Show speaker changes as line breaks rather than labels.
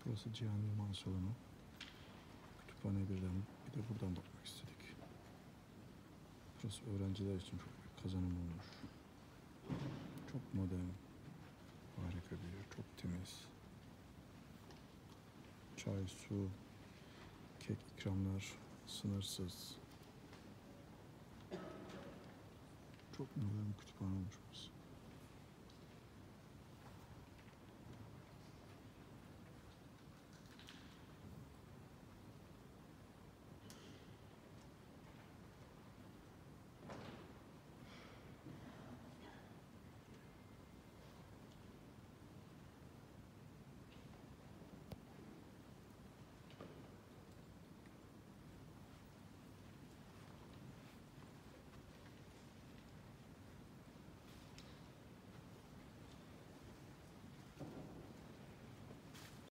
Burası Cihan Yılmaz Salonu. Kütüphane birden bir de buradan bakmak istedik. Burası öğrenciler için çok büyük kazanım olmuş. Çok modern, harika bir yer, çok temiz. Çay, su, kek ikramlar sınırsız. Çok modern bir kütüphane olmuş burası.